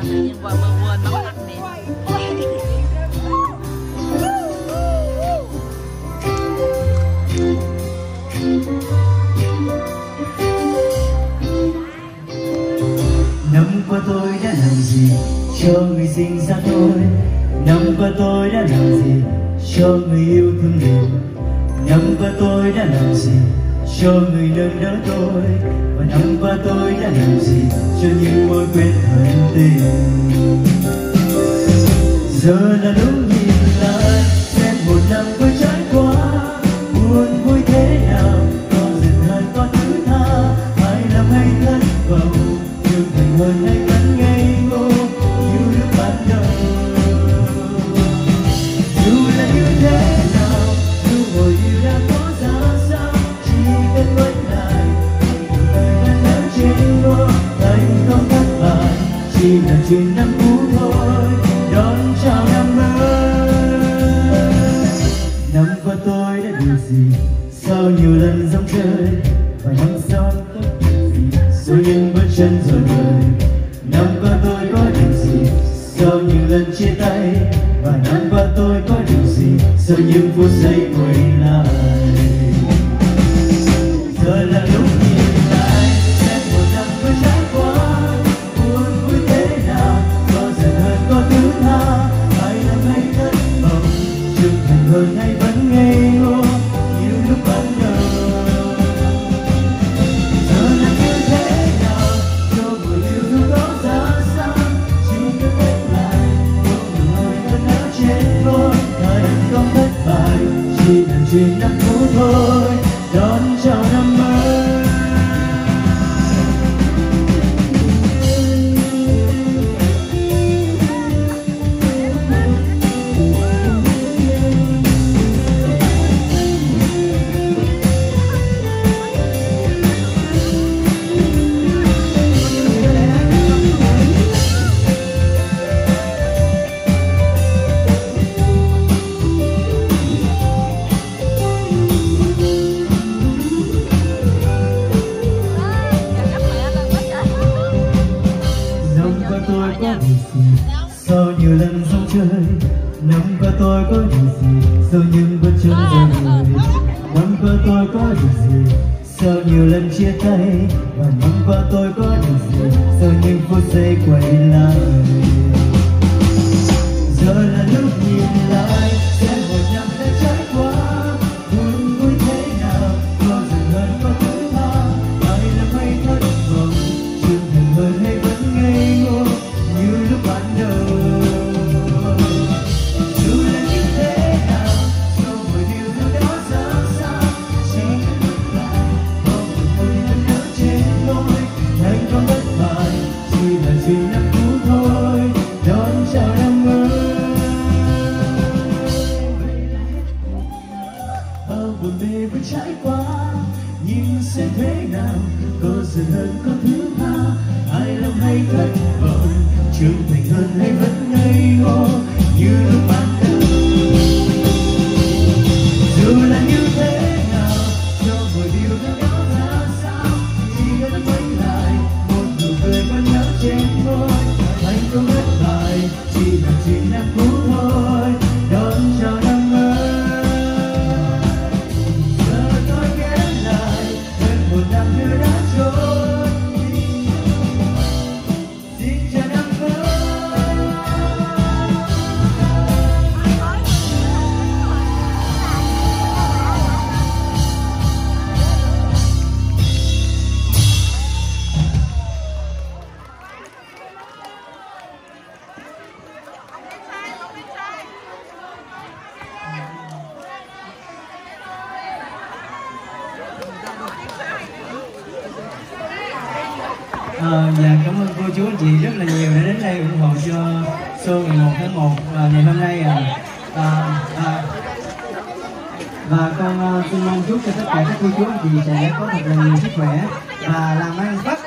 nhưng vừa quên nấu ăn nè. Năm qua tôi đã làm gì cho người sinh ra tôi? Năm qua tôi đã làm gì cho người yêu thương mình? Năm qua tôi đã làm gì cho người nâng đỡ tôi? Và năm qua tôi đã làm gì cho những mối quen thân tình? Giờ là lúc nhìn lại xem một năm vừa trải qua, buồn vui thế nào, có giận hờn có thứ tha, ai làm hay thất vọng, trưởng thành hơn hay vẫn ngây ngô như lúc ban đầu. Dù là như thế nào, dù hồi yêu đã có ra sao, chỉ cần quay lại thì đời vẫn ở trên ngôi, thành không thất bại chỉ là chuyện năm cũ thôi. Đón chào năm mới. Năm qua tôi đã điều gì sau nhiều lần giông chơi, và năm sau tôi điều gì rồi những bước chân rồi đời. Năm qua tôi có điều gì sau nhiều lần chia tay, và năm qua tôi có điều gì sau những phút giây quay lại. Giờ là lúc nhìn lại xem một năm vừa trải qua, buồn vui thế nào, có giận hờn có thứ tha, ai làm hay thất vọng, trưởng thành hơn hay vẫn ngây ngô như lúc ban đầu. Giờ là như thế nào, cho buổi yêu thương đó ra sao, chỉ cần quay lại một nụ cười vẫn ở trên môi, thành không thất bại chỉ là chuyện năm cũ thôi. Đón chào năm mới. Sau nhiều lần sông chơi, năm qua tôi có điều gì sau những bước chân ra người? Năm qua tôi có điều gì sau nhiều lần chia tay, và năm qua tôi có điều gì sau những phút giây quay lại. Giờ là lúc nhìn lại xem một năm đã trải qua, buồn vui thế nào, có giận hờn có thứ tha, ai làm hay thất vọng, trưởng thành hơn hay vẫn ngây ngô như lúc ban đầu. Dù là như thế nào, sau buổi điều thương đó ra sao, chỉ cần bước lại có một người vẫn ở trên môi, thành công thất bại chỉ là chuyện năm cũ thôi. Đón chào năm mới. Bao buồn bề vẫn trải qua, nhìn xem thế nào, có giận hờn có thứ tha, ai làm hay thất vọng, trưởng thành hơn hay vẫn ngây ngô như lúc ban đầu. Dù là như thế nào, cho buổi điều thương đó ra sao, chỉ cần quay lại một nụ cười vẫn nhớ trên môi, thành công thất bại chỉ là chuyện năm cũ thôi. Đón chào năm mới. Giờ tôi ghé lại hơn một năm nữa đã trôi, xin chào năm mới. Dạ, cảm ơn cô chú anh chị rất là nhiều đã đến đây ủng hộ cho show ngày 1 tháng 1 ngày hôm nay. Và con xin mong chúc cho tất cả các cô chú anh chị sẽ có thật là nhiều sức khỏe và làm ăn phát